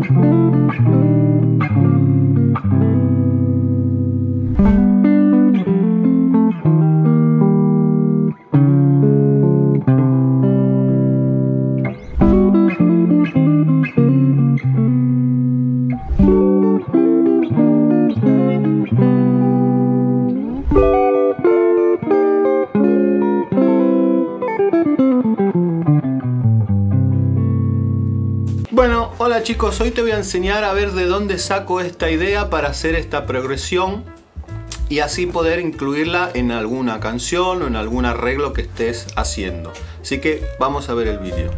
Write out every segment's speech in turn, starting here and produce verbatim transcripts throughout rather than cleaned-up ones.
Bueno, hola chicos, hoy te voy a enseñar a ver de dónde saco esta idea para hacer esta progresión y así poder incluirla en alguna canción o en algún arreglo que estés haciendo. Así que vamos a ver el vídeo.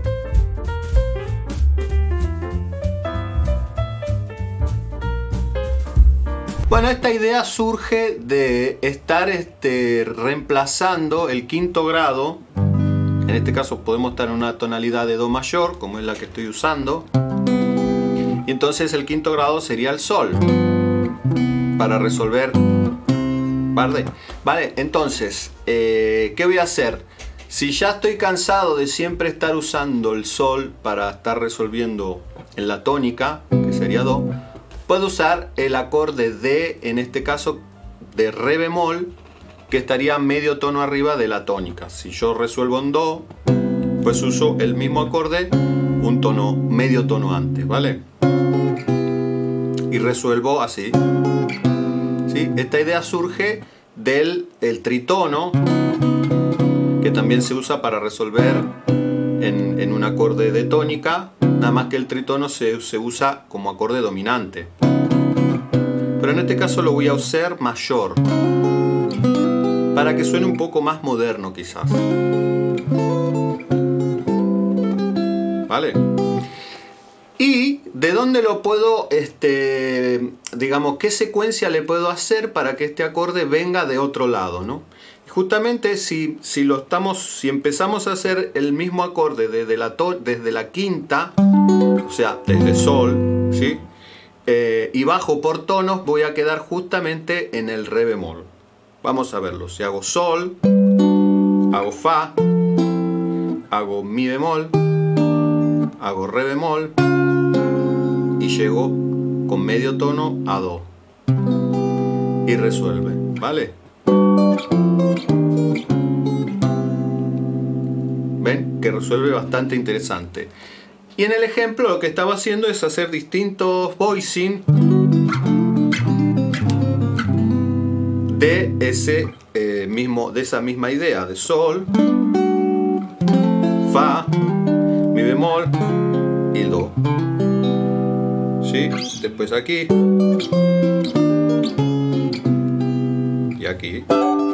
Bueno, esta idea surge de estar este, reemplazando el quinto grado. En este caso podemos estar en una tonalidad de Do mayor, como es la que estoy usando. Y entonces el quinto grado sería el Sol. Para resolver par de. Vale, entonces, eh, ¿qué voy a hacer? Si ya estoy cansado de siempre estar usando el Sol para estar resolviendo en la tónica, que sería Do, puedo usar el acorde de, en este caso, de Re bemol, que estaría medio tono arriba de la tónica. Si yo resuelvo en Do, pues uso el mismo acorde un tono, medio tono antes, ¿vale? Y resuelvo así. ¿Sí? Esta idea surge del el tritono, que también se usa para resolver en, en un acorde de tónica, nada más que el tritono se, se usa como acorde dominante. Pero en este caso lo voy a usar mayor, para que suene un poco más moderno quizás. ¿Vale? ¿Y de dónde lo puedo, este, digamos, qué secuencia le puedo hacer para que este acorde venga de otro lado, ¿no? Justamente si, si lo estamos, si empezamos a hacer el mismo acorde desde la, to, desde la quinta, o sea, desde Sol, ¿sí? Eh, y bajo por tonos, voy a quedar justamente en el Re bemol. Vamos a verlo. Si hago Sol, hago Fa, hago Mi bemol, hago Re bemol y llego con medio tono a Do y resuelve, ¿vale? ¿Ven? Que resuelve bastante interesante. Y en el ejemplo lo que estaba haciendo es hacer distintos voicing de, ese, eh, mismo, de esa misma idea de Sol, Fa, Mi bemol y Do. ¿Sí? Después aquí y aquí.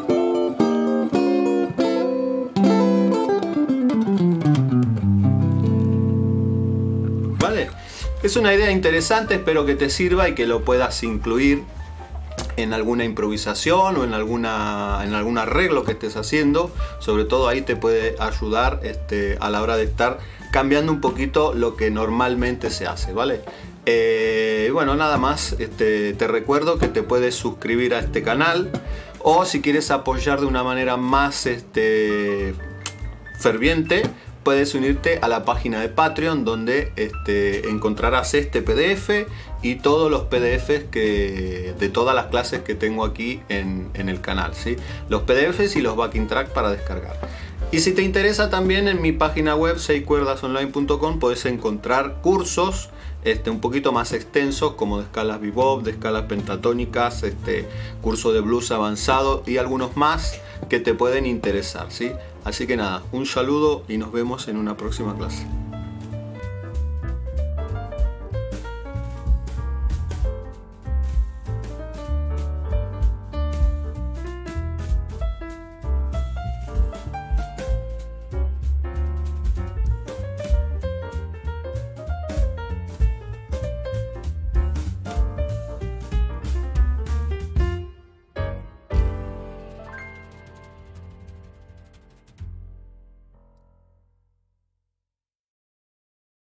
¿Vale? Es una idea interesante, espero que te sirva y que lo puedas incluir en alguna improvisación o en, alguna, en algún arreglo que estés haciendo. Sobre todo ahí te puede ayudar este, a la hora de estar cambiando un poquito lo que normalmente se hace, ¿vale? Eh, bueno, nada más, este, te recuerdo que te puedes suscribir a este canal, o si quieres apoyar de una manera más este, ferviente, puedes unirte a la página de Patreon, donde este, encontrarás este P D F y todos los P D Fs que, de todas las clases que tengo aquí en, en el canal, ¿sí? Los P D Fs y los backing track para descargar. Y si te interesa, también en mi página web seis cuerdas online punto com puedes encontrar cursos este, un poquito más extensos, como de escalas bebop, de escalas pentatónicas, este, curso de blues avanzado y algunos más que te pueden interesar, ¿sí? Así que nada, un saludo y nos vemos en una próxima clase.